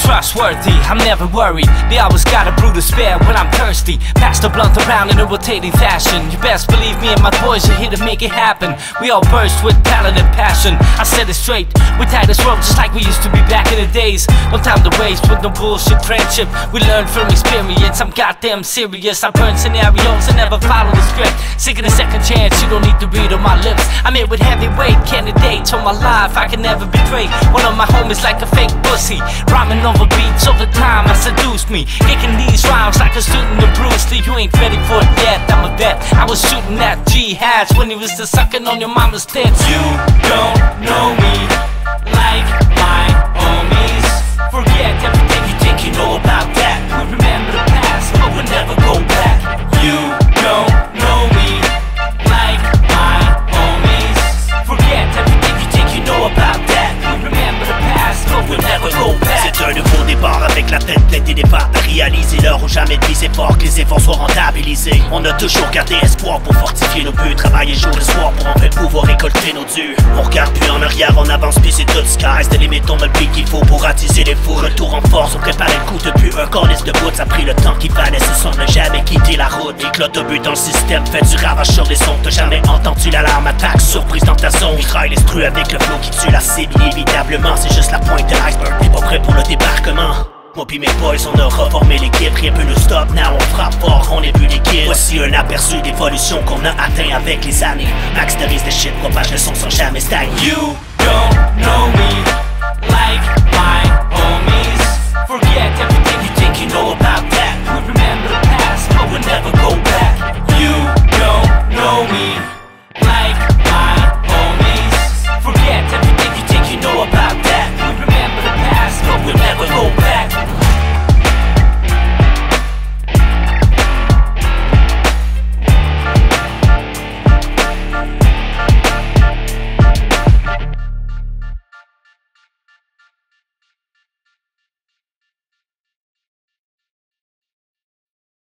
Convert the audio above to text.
trustworthy, I'm never worried. They always got a brew to spare when I'm thirsty. Pass the blunt around in a rotating fashion. You best believe me and my boys are here to make it happen. We all burst with talent and passion. I said it straight, we tie this rope just like we used to be back in the days. No time to waste with no bullshit friendship. We learn from experience, I'm goddamn serious. I burn scenarios and never follow the script. Sick of the second chance, you don't need to read on my lips. I'm here with heavyweight candidates on my life, I can never betray one of my homies like a fake pussy. Rhyming over beats over time, I seduced me. Kicking these rhymes like a student of Bruce Lee. You ain't ready for it yet, I'm a vet. I was shooting at G-hats when he was just sucking on your mama's tits. You don't know me like my homies. Forget everything you think you know about that. We remember the past, but we'll never go back. You don't know me like my homies. Forget everything you think you know about that. We remember the past, but we'll never go back. C'est un nouveau départ avec la tête pleine d'efforts à réaliser l'heure où jamais de viser fort, que les efforts soient rentabilisés. On a toujours gardé espoir pour fortifier nos buts, travailler jour et soir pour enfin pouvoir récolter nos durs. On regarde puis en arrière, on avance puis c'est tout sky. C'était les métons, le beat qu'il faut pour attiser les fous. Retour en force, on prépare le coup depuis un cornice de bout. Ça a pris le temps qu'il fallait, ce son n'a jamais quitté la route. Éclat de but dans le système, fait du ravage sur les sons. T'as jamais entendu l'alarme, attaque, surprise dans ta zone. Mitraille l'instru avec le flow qui tue la cible. Inévitablement, c'est juste la pointe de l'iceberg. T'es pas prêt pour le débarquement. Moi pis mes boys, on a reformé l'équipe. Rien peut nous stop, now on frappe fort, on est plus liquide. Voici un aperçu d'évolution qu'on a atteint avec les années. Maxterise the shit, propage le son sans jamais stagner. You don't know me like my homies. Forget everything you think you know about that. We remember the past, but we'll never go back. You don't know me